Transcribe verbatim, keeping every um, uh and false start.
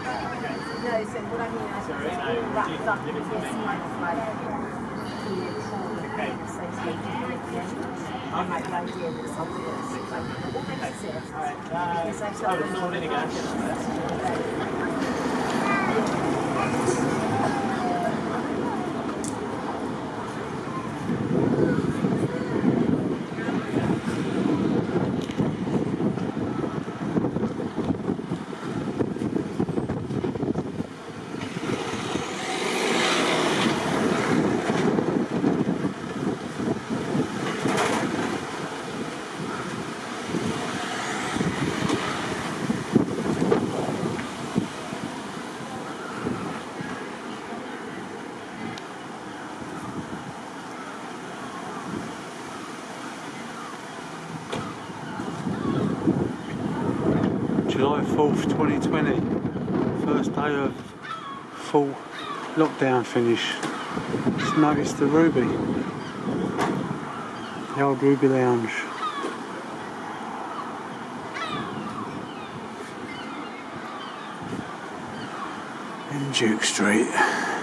No, so what I mean is it's all wrapped up in this kind of like okay. Associated with the entrance. And like the idea that something that's like already exists. Because I've started to look at July fourth twenty twenty, first day of full lockdown finish. Just noticed the Ruby, the old Ruby Lounge. In Duke Street.